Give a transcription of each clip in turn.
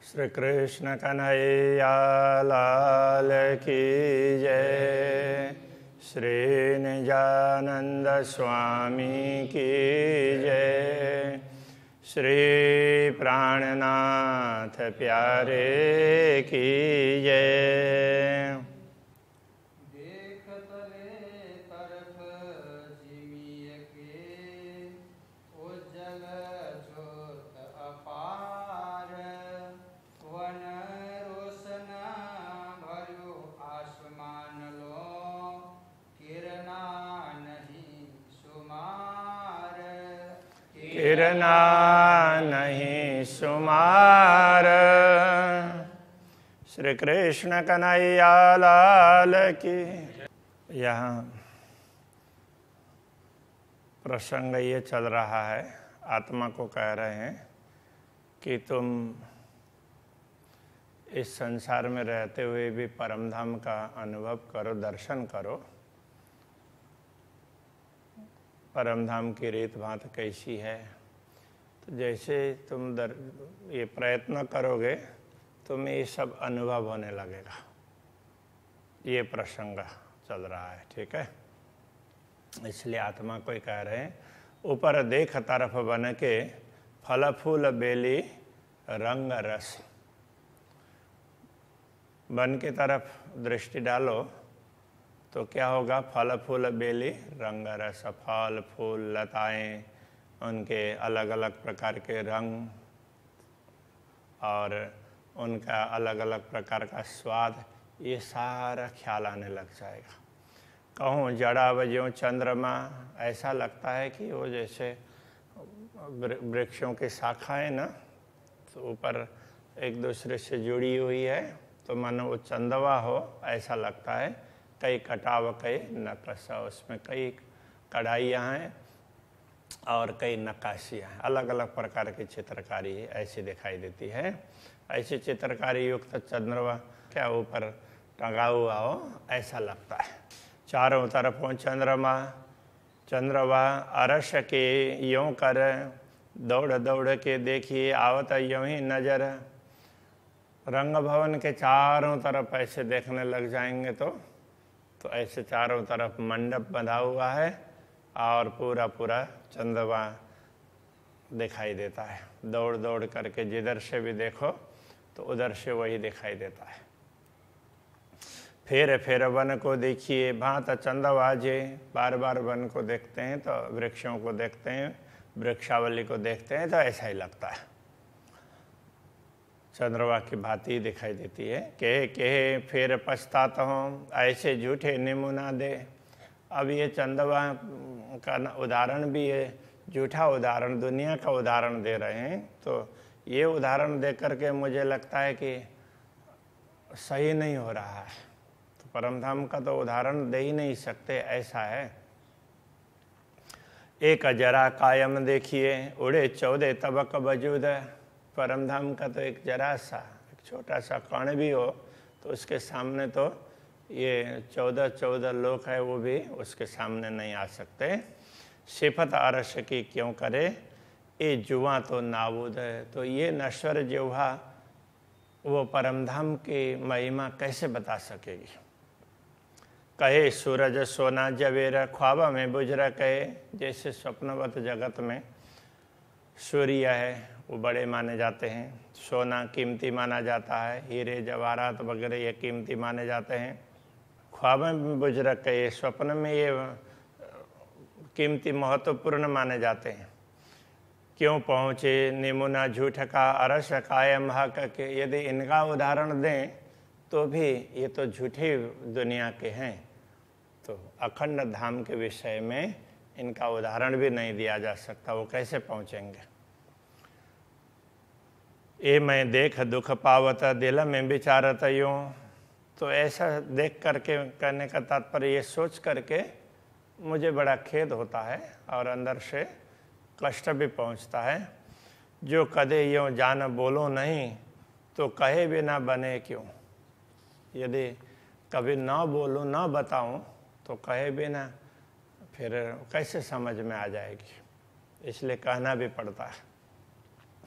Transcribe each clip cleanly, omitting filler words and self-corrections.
श्री कृष्ण कन्हैया लाल की जय। श्री निजानंद स्वामी की जय। श्री प्राणनाथ प्यारे की जय। किरना नहीं सुमार। श्री कृष्ण कन्हैया लाल की। यहाँ प्रसंग ये चल रहा है, आत्मा को कह रहे हैं कि तुम इस संसार में रहते हुए भी परम धाम का अनुभव करो, दर्शन करो। परम धाम की रीत भात कैसी है, तो जैसे तुम ये प्रयत्न करोगे तुम्हें ये सब अनुभव होने लगेगा। ये प्रसंग चल रहा है, ठीक है। इसलिए आत्मा को कह रहे हैं, ऊपर देख तरफ बन के फल फूल बेली रंग रस। बन की तरफ दृष्टि डालो तो क्या होगा? फल फूल बेली रंग रस। फल फूल लताएं, उनके अलग अलग प्रकार के रंग और उनका अलग अलग प्रकार का स्वाद, ये सारा ख्याल आने लग जाएगा। कहूँ जड़ा वज्यों चंद्रमा, ऐसा लगता है कि वो जैसे वृक्षों की शाखाएं ना, तो ऊपर एक दूसरे से जुड़ी हुई है, तो मानो वो चंदवा हो ऐसा लगता है। कई कटाव, कई नक्शा, उसमें कई कढ़ाइयाँ हैं और कई नक्काशियाँ हैं। अलग अलग प्रकार की चित्रकारी ऐसी दिखाई देती है। ऐसी चित्रकारी युक्त चंद्रमा क्या ऊपर टंगा हुआ हो ऐसा लगता है। चारों तरफों चंद्रमा अरस के यों कर, दौड़ दौड़ के देखिए आवत यूं ही नजर। रंग भवन के चारों तरफ ऐसे देखने लग जाएंगे तो ऐसे चारों तरफ मंडप बंधा हुआ है और पूरा पूरा चंद्रमा दिखाई देता है। दौड़ दौड़ करके जिधर से भी देखो तो उधर से वही दिखाई देता है। फेर वन को देखिए भांत चंदवाजे। बार बार वन को देखते हैं तो वृक्षों को देखते हैं, वृक्षावली को देखते हैं तो ऐसा ही लगता है, चंद्रमा की भांति दिखाई देती है। कहे फिर पछताता हूँ, ऐसे झूठे नमूना दे। अब ये चंद्रमा का उदाहरण भी है, झूठा उदाहरण, दुनिया का उदाहरण दे रहे हैं। तो ये उदाहरण दे करके मुझे लगता है कि सही नहीं हो रहा है। तो परमधाम का तो उदाहरण दे ही नहीं सकते, ऐसा है। एक जरा कायम देखिए, उड़े 14 तबक वजूद। परमधाम का तो एक जरा सा, एक छोटा सा कण भी हो तो उसके सामने तो ये 14 लोक है, वो भी उसके सामने नहीं आ सकते। सिफत अरश की क्यों करे, ये जुआ तो नाबूद है। तो ये नश्वर जुहा वो परमधाम की महिमा कैसे बता सकेगी? कहे सूरज सोना जवेरा, ख्वाबा में बुजरा। कहे जैसे स्वप्नवत जगत में सूर्य है वो बड़े माने जाते हैं, सोना कीमती माना जाता है, हीरे जवाहरात वगैरह ये कीमती माने जाते हैं। ख्वाब में बुजुर्ग के ये स्वप्न में ये कीमती महत्वपूर्ण माने जाते हैं। क्यों पहुँचे निमुना झूठ का अरस कायम हक के। यदि इनका उदाहरण दें तो भी ये तो झूठी दुनिया के हैं, तो अखंड धाम के विषय में इनका उदाहरण भी नहीं दिया जा सकता, वो कैसे पहुँचेंगे? ये मैं देख दुख पावत दिल में विचारत यूँ। तो ऐसा देख करके कहने का तात्पर्य ये सोच करके मुझे बड़ा खेद होता है और अंदर से कष्ट भी पहुंचता है। जो कदे यूँ जान बोलो नहीं, तो कहे भी ना बने क्यों। यदि कभी ना बोलूँ ना बताऊँ तो कहे भी ना, फिर कैसे समझ में आ जाएगी। इसलिए कहना भी पड़ता है।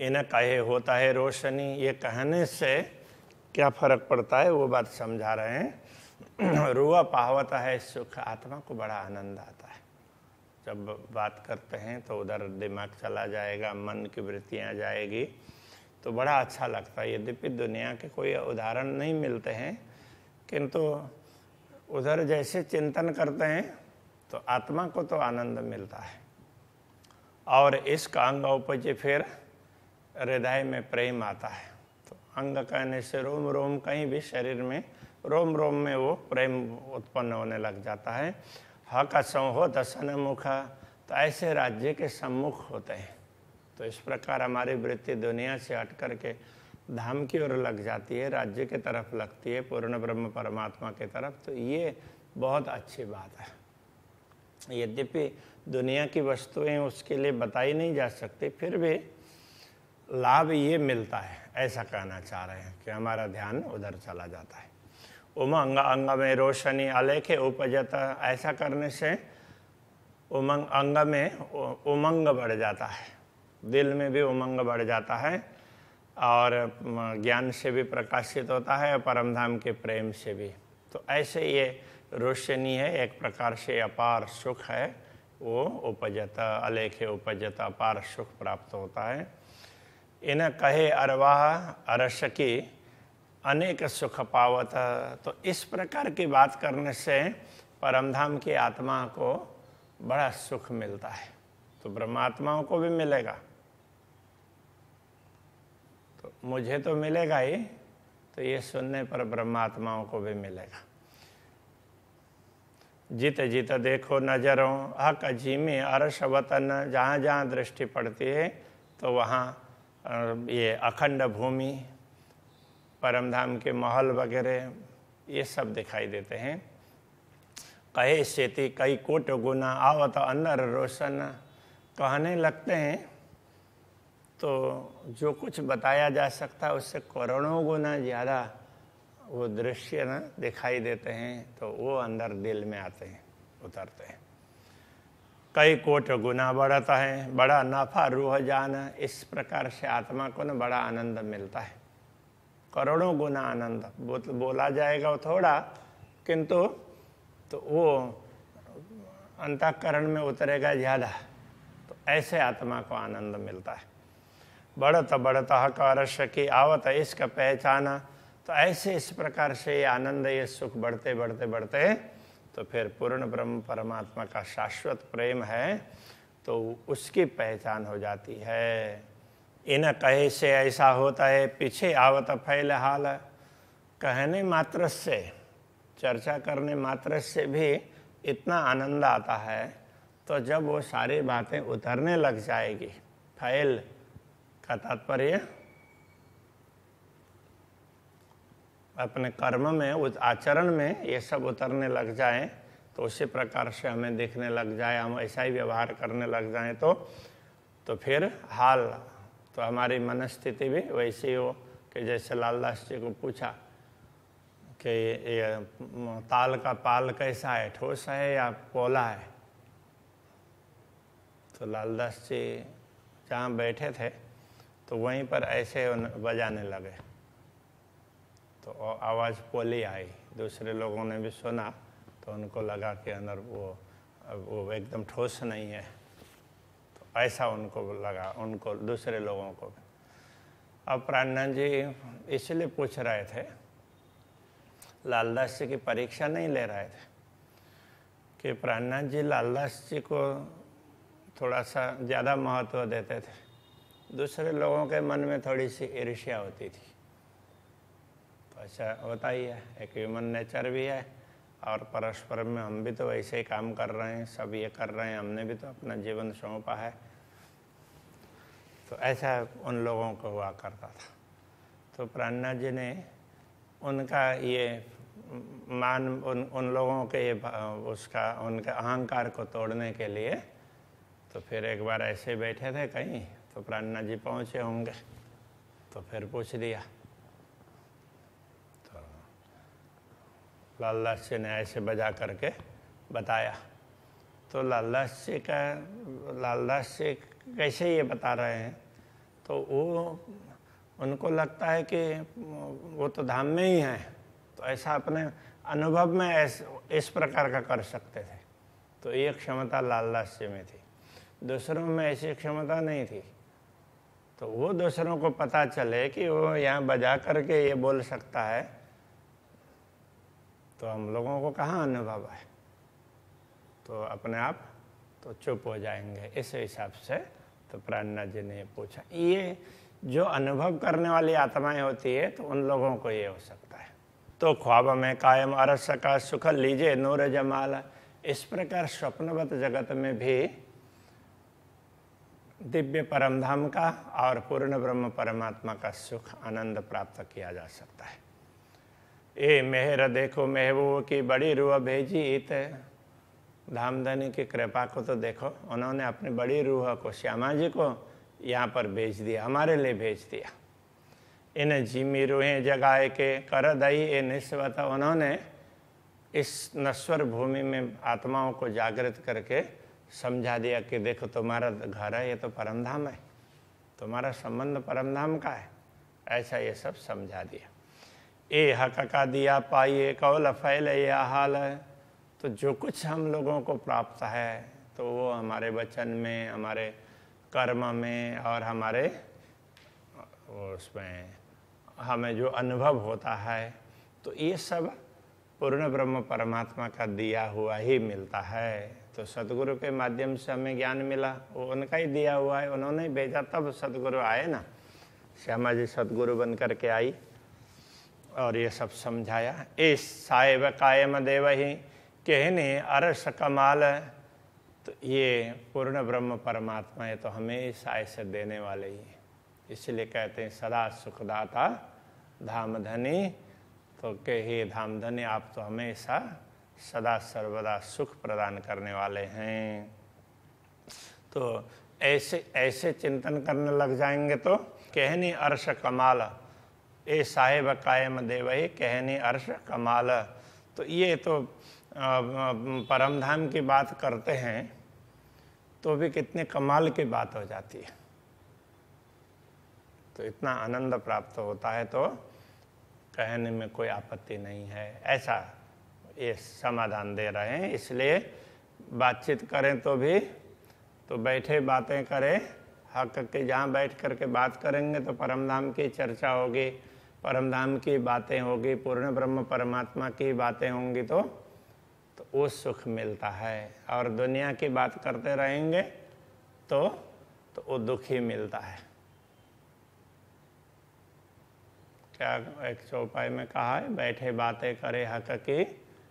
इन कहे होता है रोशनी, ये कहने से क्या फर्क पड़ता है वो बात समझा रहे हैं। रुआ पावता है सुख, आत्मा को बड़ा आनंद आता है। जब बात करते हैं तो उधर दिमाग चला जाएगा, मन की वृत्तियाँ जाएगी, तो बड़ा अच्छा लगता है। यद्यपि दुनिया के कोई उदाहरण नहीं मिलते हैं, किंतु उधर जैसे चिंतन करते हैं तो आत्मा को तो आनंद मिलता है। और इसका अंग उपजे फिर हृदय में प्रेम आता है। तो अंग कहने से रोम रोम, कहीं भी शरीर में रोम रोम में वो प्रेम उत्पन्न होने लग जाता है। ह का संहो दसन मुख, तो ऐसे राज्य के सम्मुख होते हैं। तो इस प्रकार हमारी वृत्ति दुनिया से हट करके धाम की ओर लग जाती है, राज्य की तरफ लगती है, पूर्ण ब्रह्म परमात्मा की तरफ। तो ये बहुत अच्छी बात है। यद्यपि दुनिया की वस्तुएं उसके लिए बताई नहीं जा सकती, फिर भी लाभ ये मिलता है, ऐसा कहना चाह रहे हैं कि हमारा ध्यान उधर चला जाता है। उमंग अंग में रोशनी अलेखे उपजत, ऐसा करने से उमंग, अंग में उमंग बढ़ जाता है, दिल में भी उमंग बढ़ जाता है, और ज्ञान से भी प्रकाशित होता है, परम धाम के प्रेम से भी। तो ऐसे ये रोशनी है, एक प्रकार से अपार सुख है, वो उपजत अलेखे उपजत, अपार सुख प्राप्त होता है। इन कहे अरवाह अरस की अनेक सुख पावत, तो इस प्रकार की बात करने से परमधाम की आत्मा को बड़ा सुख मिलता है। तो ब्रह्मात्माओं को भी मिलेगा, तो मुझे तो मिलेगा ही, तो ये सुनने पर ब्रह्मात्माओं को भी मिलेगा। जित जित देखो नजरों हक अजीमी अरस वतन, जहाँ जहाँ दृष्टि पड़ती है तो वहाँ ये अखंड भूमि, परमधाम के महल वगैरह ये सब दिखाई देते हैं। कहे सेती कई कोट गुना आवत अन्नर रोशन, कहने लगते हैं तो जो कुछ बताया जा सकता है उससे करोड़ों गुना ज़्यादा वो दृश्य ना दिखाई देते हैं, तो वो अंदर दिल में आते हैं, उतरते हैं। कई कोट गुना बढ़ता है, बड़ा नफा रूह जाना, इस प्रकार से आत्मा को ना बड़ा आनंद मिलता है, करोड़ों गुना आनंद। बोला जाएगा वो थोड़ा, किंतु तो वो अंतःकरण में उतरेगा ज़्यादा। तो ऐसे आत्मा को आनंद मिलता है। बढ़त बढ़ता हक रस की आवत इसका पहचाना, तो ऐसे इस प्रकार से ये आनंद, ये सुख बढ़ते बढ़ते बढ़ते तो फिर पूर्ण ब्रह्म परमात्मा का शाश्वत प्रेम है, तो उसकी पहचान हो जाती है। इन कहे से ऐसा होता है पीछे आवत फैल हाल, कहने मात्र से, चर्चा करने मात्र से भी इतना आनंद आता है, तो जब वो सारी बातें उतरने लग जाएगी, फैल का तात्पर्य अपने कर्म में, उस आचरण में ये सब उतरने लग जाएं, तो उसी प्रकार से हमें दिखने लग जाए, हम ऐसा ही व्यवहार करने लग जाएं, तो फिर हाल, तो हमारी मनस्थिति भी वैसी हो कि जैसे लालदास जी को पूछा कि ये ताल का पाल कैसा है, ठोस है या पोला है। तो लालदास जी जहाँ बैठे थे तो वहीं पर ऐसे बजाने लगे, तो आवाज़ पोली आई। दूसरे लोगों ने भी सुना तो उनको लगा कि अंदर वो एकदम ठोस नहीं है, तो ऐसा उनको लगा, उनको दूसरे लोगों को भी। अब प्राणनाथ जी इसलिए पूछ रहे थे, लालदास जी की परीक्षा नहीं ले रहे थे कि प्राणनाथ जी लालदास जी को थोड़ा सा ज़्यादा महत्व देते थे, दूसरे लोगों के मन में थोड़ी सी ईर्ष्या होती थी। तो ऐसा होता ही है, एक ह्यूमन नेचर भी है, और परस्पर में हम भी तो वैसे ही काम कर रहे हैं, सब ये कर रहे हैं, हमने भी तो अपना जीवन सौंपा है। तो ऐसा उन लोगों को हुआ करता था। तो प्राणनाथ जी ने उनका ये मान, उन लोगों के ये उसका उनके अहंकार को तोड़ने के लिए, तो फिर एक बार ऐसे बैठे थे कहीं, तो प्राणनाथ जी पहुँचे होंगे, तो फिर पूछ दिया। तो लालदास जी ने ऐसे बजा करके बताया। तो लालदास जी कैसे ये बता रहे हैं, तो तो वो उनको लगता है कि वो तो धाम में ही है, तो ऐसा अपने अनुभव में इस प्रकार का कर सकते थे। तो ये क्षमता लालदास जी में थी, दूसरों में ऐसी क्षमता नहीं थी। तो वो दूसरों को पता चले कि वो यहाँ बजा करके ये बोल सकता है, तो हम लोगों को कहाँ अनुभव है, तो अपने आप तो चुप हो जाएंगे। इस हिसाब से तो प्राणनाथ जी ने पूछा, ये जो अनुभव करने वाली आत्माएं होती है तो उन लोगों को ये हो सकता है। तो ख्वाब में कायम अरस का सुख लीजिए नूर जमाल। इस प्रकार स्वप्नवत जगत में भी दिव्य परमधाम का और पूर्ण ब्रह्म परमात्मा का सुख आनंद प्राप्त किया जा सकता है। ए मेहर देखो महबूब की बड़ी रूह भेजी इत। धामधनी की कृपा को तो देखो, उन्होंने अपनी बड़ी रूह को श्यामा जी को यहाँ पर भेज दिया, हमारे लिए भेज दिया। इन जीमी रूहें जगाए के कर दई ए निस्वत। उन्होंने इस नश्वर भूमि में आत्माओं को जागृत करके समझा दिया कि देखो तुम्हारा घर है, ये तो परमधाम है, तुम्हारा संबंध परमधाम का है, ऐसा ये सब समझा दिया। ए हक का दिया पाइए कौल फैले यह हाल है। तो जो कुछ हम लोगों को प्राप्त है तो वो हमारे वचन में, हमारे कर्म में और हमारे उसमें हमें जो अनुभव होता है, तो ये सब पूर्ण ब्रह्म परमात्मा का दिया हुआ ही मिलता है। तो सदगुरु के माध्यम से हमें ज्ञान मिला, वो उनका ही दिया हुआ है, उन्होंने भेजा तब सदगुरु आए ना। श्यामा जी सदगुरु बन करके आई और ये सब समझाया। इस साहेब कायम देव ही कहने अरस कमाल। तो ये पूर्ण ब्रह्म परमात्मा है तो हमेशा ऐसे देने वाले ही, इसलिए कहते हैं सदा सुखदाता धामधनी। तो के हे धामधनी, आप तो हमेशा सदा सर्वदा सुख प्रदान करने वाले हैं। तो ऐसे ऐसे चिंतन करने लग जाएंगे तो कहनी अर्श कमाल। ए साहेब कायम देवही कहनी अर्श कमाल। तो ये तो परमधाम की बात करते हैं तो भी कितने कमाल की बात हो जाती है। तो इतना आनंद प्राप्त होता है तो कहने में कोई आपत्ति नहीं है, ऐसा ये समाधान दे रहे हैं। इसलिए बातचीत करें तो भी तो बैठे बातें करें, हक के जहाँ बैठ करके बात करेंगे तो परमधाम की चर्चा होगी, परमधाम की बातें होगी, पूर्ण ब्रह्म परमात्मा की बातें होंगी तो वो सुख मिलता है। और दुनिया की बात करते रहेंगे तो वो दुख ही मिलता है। क्या एक चौपाई में कहा है, बैठे बातें करे हक की।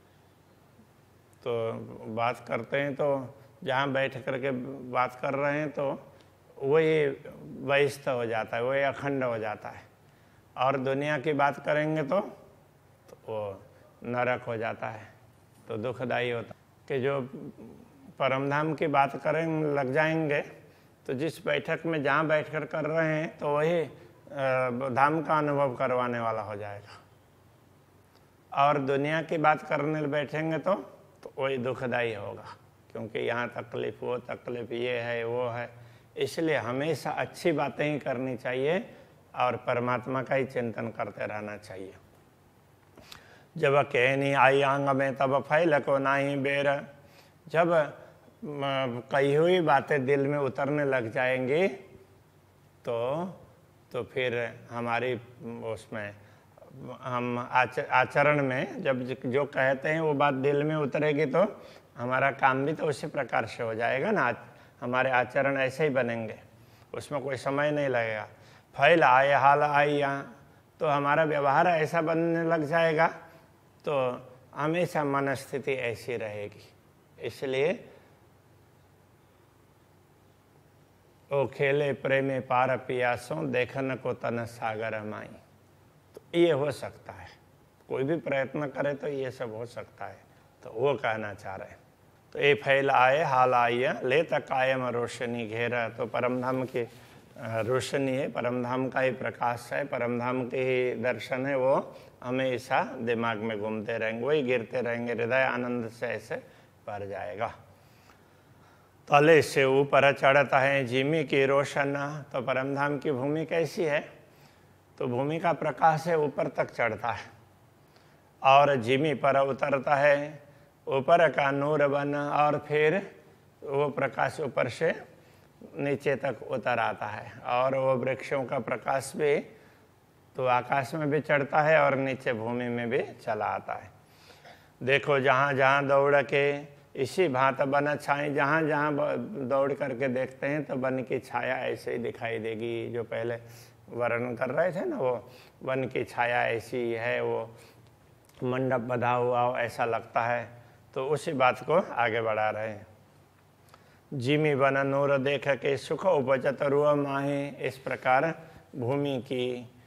तो बात करते हैं तो जहाँ बैठ करके बात कर रहे हैं तो वही व्यस्त हो जाता है, वही अखंड हो जाता है। और दुनिया की बात करेंगे तो वो नरक हो जाता है, तो दुखदाई होता है। कि जो परमधाम की बात करें लग जाएंगे तो जिस बैठक में जहाँ बैठकर कर रहे हैं तो वही धाम का अनुभव करवाने वाला हो जाएगा। और दुनिया की बात करने बैठेंगे तो वही दुखदाई होगा, क्योंकि यहाँ तकलीफ, वो तकलीफ, ये है वो है। इसलिए हमेशा अच्छी बातें ही करनी चाहिए और परमात्मा का ही चिंतन करते रहना चाहिए। जब कहनी आई आंग में तब फैल को नाही बेर। जब कही हुई बातें दिल में उतरने लग जाएंगी तो फिर हमारी उसमें हम आचरण में जब जो कहते हैं वो बात दिल में उतरेगी तो हमारा काम भी तो उसी प्रकार से हो जाएगा ना। हमारे आचरण ऐसे ही बनेंगे, उसमें कोई समय नहीं लगेगा। फैल आए हाल आई यहाँ, तो हमारा व्यवहार ऐसा बनने लग जाएगा तो हमेशा मन स्थिति ऐसी रहेगी। इसलिए ओ खेले प्रेमे पार पियासों देखन को तन सागर माई। तो ये हो सकता है, कोई भी प्रयत्न करे तो ये सब हो सकता है। तो वो कहना चाह रहे हैं। तो ये फैल आए हाल आइए ले तक कायम रोशनी घेरा। तो परमधाम की रोशनी है, परमधाम का ही प्रकाश है, परमधाम के ही दर्शन है, वो हमेशा दिमाग में घूमते रहेंगे, वही गिरते रहेंगे, हृदय आनंद से ऐसे भर जाएगा। तले से ऊपर चढ़ता है जिमी की रोशन। तो परमधाम की भूमि कैसी है? तो भूमि का प्रकाश है ऊपर तक चढ़ता है और जिमी पर उतरता है, ऊपर का नूर बन, और फिर वो प्रकाश ऊपर से नीचे तक उतर आता है। और वो वृक्षों का प्रकाश भी तो आकाश में भी चढ़ता है और नीचे भूमि में भी चला आता है। देखो जहाँ जहाँ दौड़ के इसी भांत बन छाई, जहाँ जहाँ दौड़ करके देखते हैं तो वन की छाया ऐसे ही दिखाई देगी। जो पहले वर्णन कर रहे थे ना, वो वन की छाया ऐसी है, वो मंडप बंधा हुआ ऐसा लगता है। तो उसी बात को आगे बढ़ा रहे हैं। जिमी बन नूर देख के सुख उपजत रुआ माहे। इस प्रकार भूमि की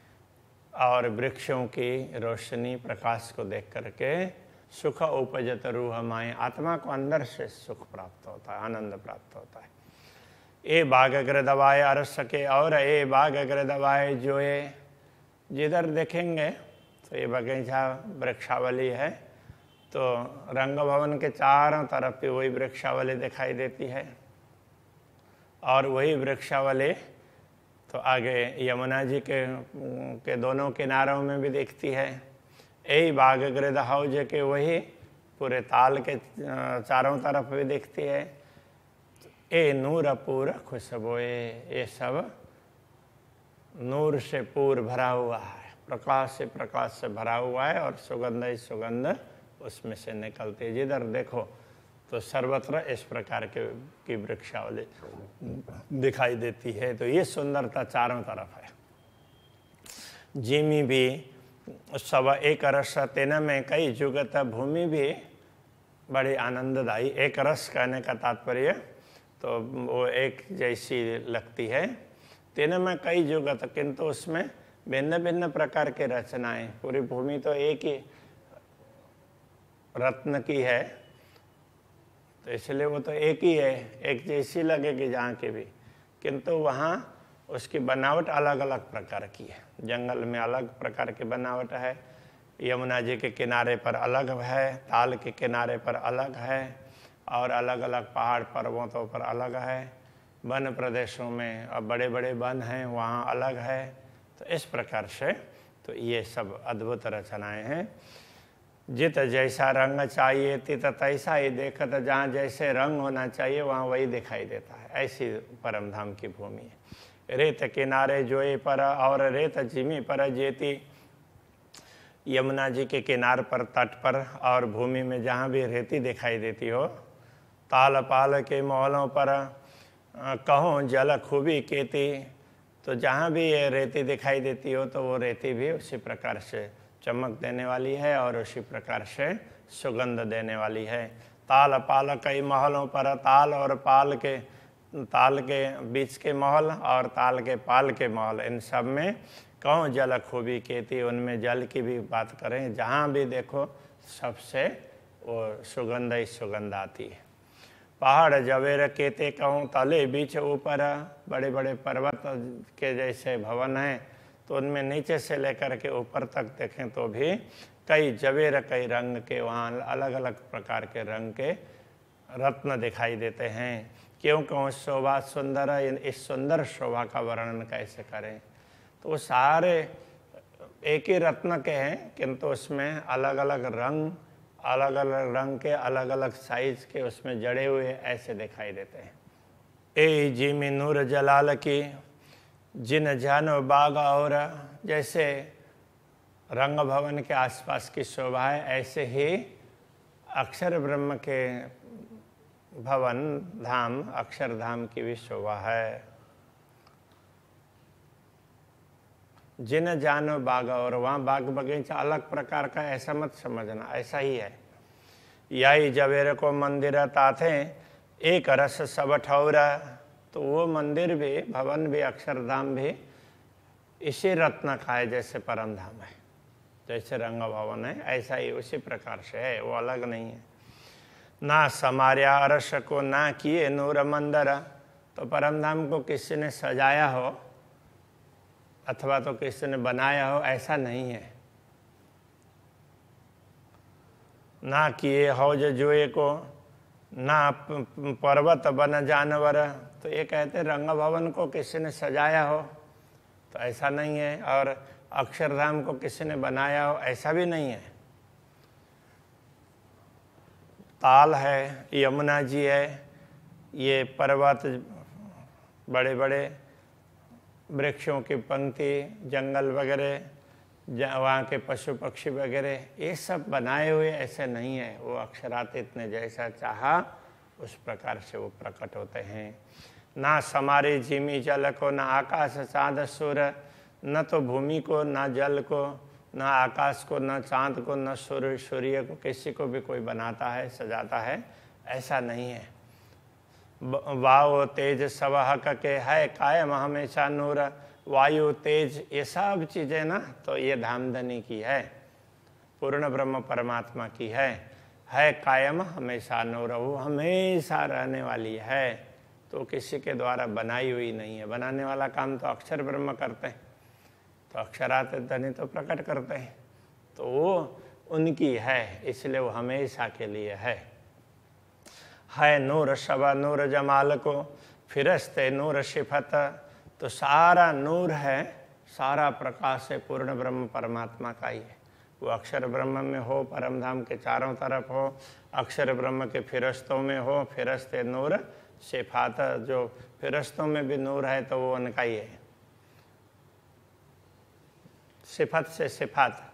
और वृक्षों की रोशनी प्रकाश को देख करके सुख उपजत रूह माए, आत्मा को अंदर से सुख प्राप्त होता है, आनंद प्राप्त होता है। ए बाग अग्र दबाए अरस सके, और ए बाग अग्र दबाए जो ये जिधर देखेंगे तो ये बगीचा वृक्षावली है। तो रंग भवन के चारों तरफ भी वही वृक्षावली दिखाई देती है और वही वृक्षावली तो आगे यमुना जी के दोनों किनारों में भी दिखती है। यही बाग गृद हाउज के वही पूरे ताल के चारों तरफ भी दिखती है। ए नूर पूर खुशबोए, ये सब नूर से पूर भरा हुआ है, प्रकाश से भरा हुआ है और सुगंध ही सुगंध उसमें से निकलती है। जिधर देखो तो सर्वत्र इस प्रकार की वृक्षावली दिखाई देती है। तो ये सुंदरता चारों तरफ है। जिमी भी सब एक रस तेन में कई जुगत, भूमि भी बड़ी आनंददायी। एक रस कहने का तात्पर्य तो वो एक जैसी लगती है। तेन में कई जुगत, किंतु उसमें भिन्न भिन्न प्रकार के रचनाएं। पूरी भूमि तो एक ही रत्न की है, तो इसलिए वो तो एक ही है, एक जैसी लगेगी जहाँ की भी, किंतु वहाँ उसकी बनावट अलग अलग प्रकार की है। जंगल में अलग प्रकार की बनावट है, यमुना जी के किनारे पर अलग है, ताल के किनारे पर अलग है, और अलग अलग पहाड़ पर्वतों पर अलग है। वन प्रदेशों में अब बड़े बड़े वन हैं, वहाँ अलग है। तो इस प्रकार से तो ये सब अद्भुत रचनाएं हैं। जित जैसा रंग चाहिए तित तैसा ही देखत, जहाँ जैसे रंग होना चाहिए वहाँ वही दिखाई देता है। ऐसी परमधाम की भूमि है। रेत किनारे जोए पर, और रेत जिमी पर जेती। यमुना जी के किनार पर, तट पर और भूमि में जहाँ भी रेती दिखाई देती हो। ताल पाल के महलों पर कहों जल खूबी केती। तो जहाँ भी ये रेती दिखाई देती हो तो वो रेती भी उसी प्रकार से चमक देने वाली है और उसी प्रकार से सुगंध देने वाली है। ताल पाल कई महलों पर, ताल और ताल के बीच के महल और ताल के पाल के महल, इन सब में कौन जल खूबी केती। उनमें जल की भी बात करें, जहाँ भी देखो सबसे वो सुगंध ही सुगंध आती है। पहाड़ जवेर केते कहूँ तले बीच ऊपर, बड़े बड़े पर्वत के जैसे भवन हैं, तो उनमें नीचे से लेकर के ऊपर तक देखें तो भी कई जवेर, कई रंग के, वहाँ अलग अलग प्रकार के रंग के रत्न दिखाई देते हैं। क्यों कहूँ शोभा सुंदर, इस सुंदर शोभा का वर्णन कैसे करें। तो वो सारे एक ही रत्न के हैं, किंतु उसमें अलग अलग रंग के अलग अलग साइज के उसमें जड़े हुए ऐसे दिखाई देते हैं। ए जिमी नूर जलाल की जिन जानो बाग, और जैसे रंग भवन के आसपास की शोभा है, ऐसे ही अक्षर ब्रह्म के भवन धाम, अक्षरधाम की भी शोभा है। जिन जानो बाग, और वहाँ बाग बगीचा अलग प्रकार का ऐसा मत समझना, ऐसा ही है। यही जवेर को मंदिर ताथे एक रस सब ठौरा। तो वो मंदिर भी, भवन भी, अक्षरधाम भी इसी रत्न का है, जैसे परमधाम है, जैसे रंग भवन है ऐसा ही उसी प्रकार से है, वो अलग नहीं है। ना समार्या अरस को ना किए नूर मंदिर। तो परमधाम को किसी ने सजाया हो अथवा तो किसी ने बनाया हो, ऐसा नहीं है। ना किए हौज जुए को, ना पर्वत वन जानवर। तो ये कहते रंग भवन को किसी ने सजाया हो तो ऐसा नहीं है, और अक्षरधाम को किसी ने बनाया हो ऐसा भी नहीं है। ताल है, यमुना जी है, ये पर्वत, बड़े बड़े वृक्षों की पंक्ति, जंगल वगैरह, वहाँ के पशु पक्षी वगैरह, ये सब बनाए हुए ऐसे नहीं है। वो अक्षरातीत ने जैसा चाहा उस प्रकार से वो प्रकट होते हैं। ना समारे जिमी जल को, ना आकाश चाँद सूर्य, न तो भूमि को, ना जल को, ना आकाश को, न चाँद को, न सूर्य को, किसी को भी कोई बनाता है, सजाता है, ऐसा नहीं है। वायु तेज सवहक के है कायम हमेशा नूर। वायु तेज ये सब चीज़ें ना तो ये धामधनी की है, पूर्ण ब्रह्म परमात्मा की है कायम हमेशा नूर, वो हमेशा रहने वाली है, तो किसी के द्वारा बनाई हुई नहीं है। बनाने वाला काम तो अक्षर ब्रह्म करते हैं, तो अक्षरात धनी तो प्रकट करते हैं, तो वो उनकी है, इसलिए वो हमेशा के लिए है नूर शबा नूर जमाल को, फिरस्ते नूर शिफत। तो सारा नूर है, सारा प्रकाश है, पूर्ण ब्रह्म परमात्मा का ही है। वो अक्षर ब्रह्म में हो, परम धाम के चारों तरफ हो, अक्षर ब्रह्म के फिरस्तों में हो, फिरस्ते नूर सिफात, जो फिरस्तों में भी नूर है तो वो उनका ही है। सिफत से सिफात,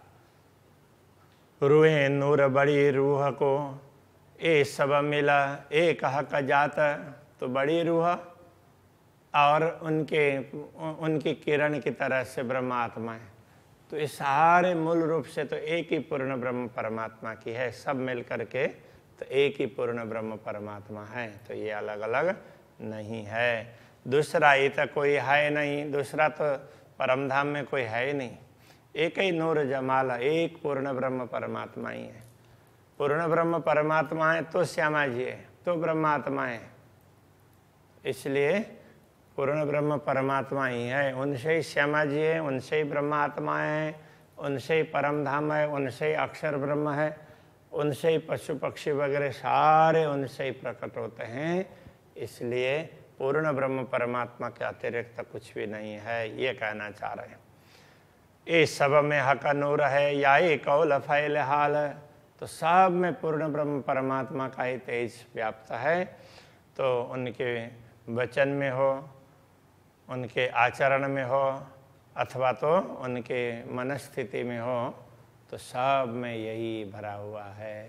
रूहे नूर बड़ी रूह को, ए सब मिला एक हक जात। तो बड़ी रूह और उनकी किरण की तरह से ब्रह्म आत्मा है। तो इस सारे मूल रूप से तो एक ही पूर्ण ब्रह्म परमात्मा की है, सब मिल करके तो एक ही पूर्ण ब्रह्म परमात्मा है, तो ये अलग अलग नहीं है। दूसरा ये तो कोई है नहीं, दूसरा तो परमधाम में कोई है ही नहीं, एक ही नूर जमाल, एक पूर्ण ब्रह्म परमात्मा ही है। पूर्ण ब्रह्म परमात्मा है तो श्यामा जी है, तो ब्रह्मात्मा है, इसलिए पूर्ण ब्रह्म परमात्मा ही है। उनसे ही श्यामा जी है, उनसे ही ब्रह्मात्मा है, उनसे ही परम धाम है, उनसे ही अक्षर ब्रह्म है, उनसे ही पशु पक्षी वगैरह सारे उनसे ही प्रकट होते हैं। इसलिए पूर्ण ब्रह्म परमात्मा के अतिरिक्त कुछ भी नहीं है, ये कहना चाह रहे हैं। ये सब में हक नूर है या ये कौल फैल हाल। तो सब में पूर्ण ब्रह्म परमात्मा का ही तेज व्याप्त है। तो उनके वचन में हो, उनके आचरण में हो, अथवा तो उनके मनस्थिति में हो, तो सब में यही भरा हुआ है।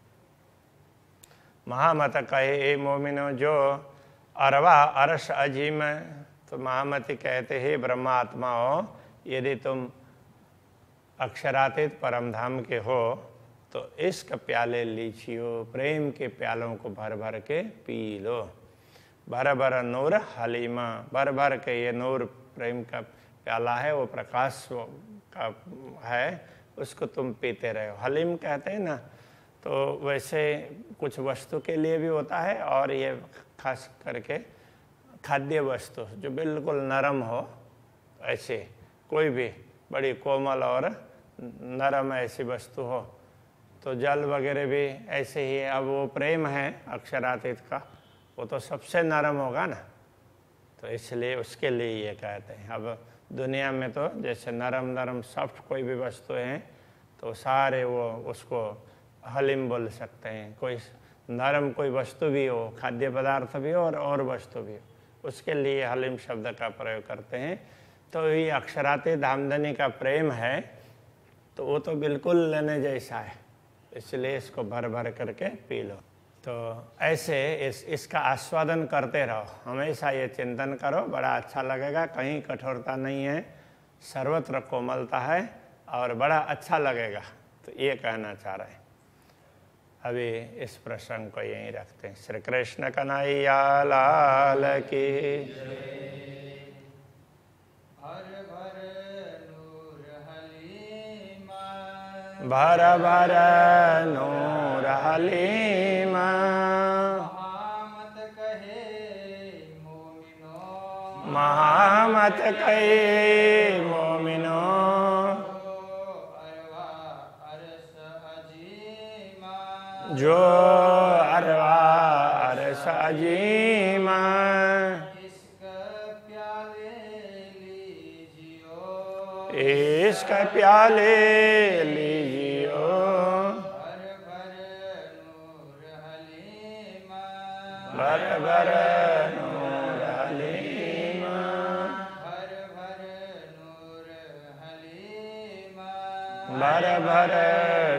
महामत कहे ए मोमिनो जो अरवा अरस अजीम। तो महामति कहते हैं ब्रह्मात्मा हो, यदि तुम अक्षरातीत परमधाम के हो तो इश्क प्याले लीजियो, प्रेम के प्यालों को भर भर के पी लो। भर भर नूर हलीमा, भर भर के ये नूर प्रेम का प्याला है, वो प्रकाश का है, उसको तुम पीते रहो। हलीम कहते हैं ना, तो वैसे कुछ वस्तु के लिए भी होता है, और ये खास करके खाद्य वस्तु जो बिल्कुल नरम हो, ऐसे कोई भी बड़ी कोमल और नरम ऐसी वस्तु हो, तो जल वगैरह भी ऐसे ही है। अब वो प्रेम है अक्षरातीत का, वो तो सबसे नरम होगा ना, तो इसलिए उसके लिए ये कहते हैं। अब दुनिया में तो जैसे नरम नरम सॉफ्ट कोई भी वस्तु है तो सारे वो उसको हलीम बोल सकते हैं। कोई नरम कोई वस्तु भी हो, खाद्य पदार्थ भी हो और वस्तु भी हो, उसके लिए हलीम शब्द का प्रयोग करते हैं। तो ये अक्षरातीत धामधनी का प्रेम है, तो वो तो बिल्कुल लेने जैसा है, इसलिए इसको भर भर करके पी लो। तो ऐसे इसका आस्वादन करते रहो, हमेशा ये चिंतन करो, बड़ा अच्छा लगेगा। कहीं कठोरता नहीं है, सर्वत्र कोमलता है और बड़ा अच्छा लगेगा। तो ये कहना चाह रहे हैं। अभी इस प्रसंग को यहीं रखते हैं। श्री कृष्ण कन्हैया लाल की। भर भर नूर हलीमा, महामत कहे मोमिनो, महामत कहे मोमिनो, अरवा अरस अजीमा, जो अरवा हाजीमा इसका प्याले लीजियो इसका प्याले लीजियो भर भर नूर हलीमा भर भर नूर हलीमा भर भर नूर हलीमा भर भर